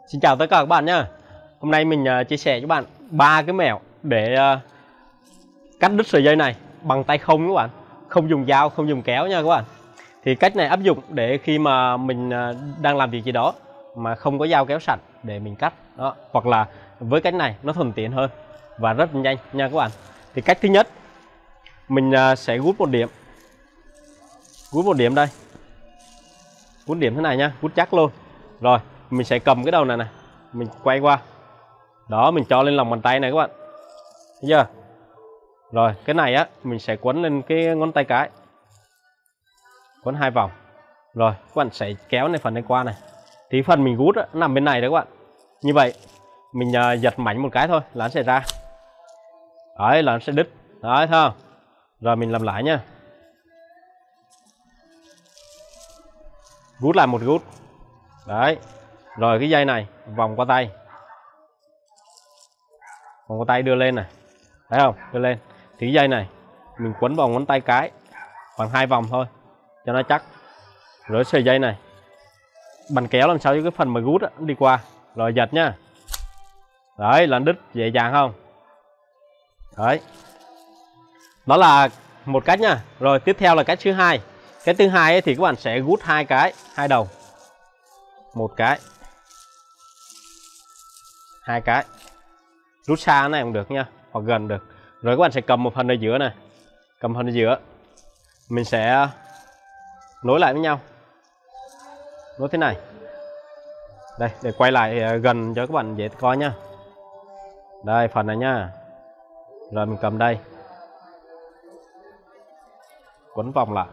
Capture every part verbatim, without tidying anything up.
Xin chào tất cả các bạn nhé. Hôm nay mình uh, chia sẻ cho các bạn ba cái mẹo để uh, cắt đứt sợi dây này bằng tay không các bạn, không dùng dao, không dùng kéo nha các bạn. Thì cách này áp dụng để khi mà mình uh, đang làm việc gì đó mà không có dao kéo sẵn để mình cắt đó, hoặc là với cách này nó thuận tiện hơn và rất nhanh nha các bạn. Thì cách thứ nhất, mình uh, sẽ gút một điểm, gút một điểm đây, gút điểm thế này nha, gút chắc luôn. Rồi mình sẽ cầm cái đầu này này, mình quay qua đó, mình cho lên lòng bàn tay này các bạn, thấy chưa? Rồi cái này á mình sẽ quấn lên cái ngón tay cái, quấn hai vòng. Rồi các bạn sẽ kéo này phần này qua này, thì phần mình gút á, nằm bên này đấy các bạn. Như vậy mình uh, giật mạnh một cái thôi là nó sẽ ra, đấy là nó sẽ đứt, đấy thấy không? Rồi mình làm lại nha, gút lại một gút, đấy. Rồi cái dây này vòng qua tay, vòng qua tay đưa lên này, thấy không? Đưa lên thì cái dây này mình quấn vào ngón tay cái khoảng hai vòng thôi cho nó chắc. Rồi sợi dây này bàn kéo làm sao cho cái phần mà gút á, đi qua, rồi giật nhá, đấy là đứt dễ dàng không? Đấy, đó là một cách nha. Rồi tiếp theo là cách thứ hai. Cái thứ hai ấy thì các bạn sẽ gút hai cái, hai đầu, một cái, hai cái, rút xa này cũng được nha, hoặc gần được. Rồi các bạn sẽ cầm một phần ở giữa này, cầm phần ở giữa, mình sẽ nối lại với nhau, nối thế này. Đây, để quay lại gần cho các bạn dễ coi nhá. Đây phần này nha. Rồi mình cầm đây, quấn vòng lại,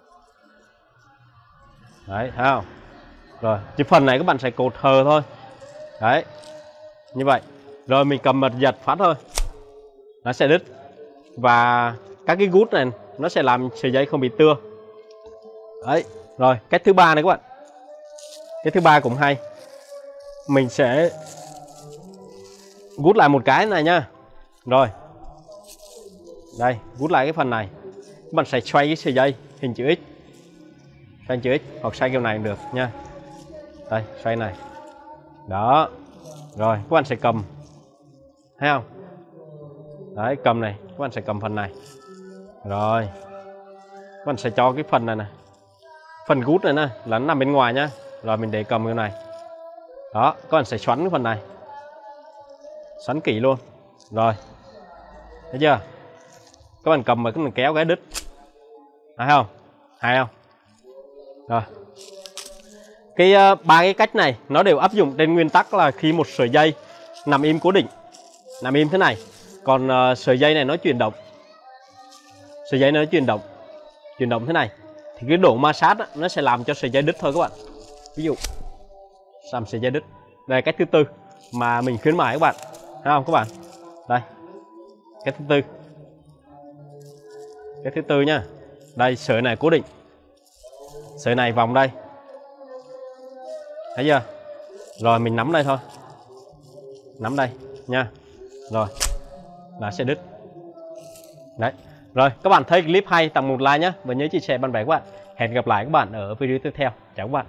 đấy thấy không? Rồi cái phần này các bạn sẽ cột hờ thôi, đấy như vậy. Rồi mình cầm mật giật phát thôi, nó sẽ đứt. Và các cái gút này nó sẽ làm sợi dây không bị tưa, đấy. Rồi cách thứ ba này các bạn, cái thứ ba cũng hay. Mình sẽ gút lại một cái này nhá. Rồi đây, gút lại cái phần này, các bạn sẽ xoay cái sợi dây hình chữ X, xoay chữ X hoặc xoay kiểu này cũng được nha. Đây xoay này đó. Rồi các bạn sẽ cầm, thấy không? Đấy cầm này, các bạn sẽ cầm phần này. Rồi các bạn sẽ cho cái phần này này, phần gút này nè là nó nằm bên ngoài nhá. Rồi mình để cầm cái này đó, các bạn sẽ xoắn cái phần này, xoắn kỹ luôn. Rồi thấy chưa? Các bạn cầm mà các bạn kéo cái đứt, hay không? Hay không? Rồi cái uh, ba cái cách này nó đều áp dụng trên nguyên tắc là khi một sợi dây nằm im cố định, nằm im thế này, còn uh, sợi dây này nó chuyển động, sợi dây này nó chuyển động, chuyển động thế này, thì cái độ ma sát á, nó sẽ làm cho sợi dây đứt thôi các bạn. Ví dụ làm sợi dây đứt. Đây cách thứ tư mà mình khuyến mãi các bạn, thấy không các bạn? Đây cái thứ tư, cái thứ tư nha. Đây sợi này cố định, sợi này vòng đây, thấy chưa? Rồi mình nắm đây thôi, nắm đây nha, rồi là sẽ đứt. Đấy. Rồi các bạn thấy clip hay tặng một like nhé, và nhớ chia sẻ bạn bè các bạn. Hẹn gặp lại các bạn ở video tiếp theo. Chào các bạn.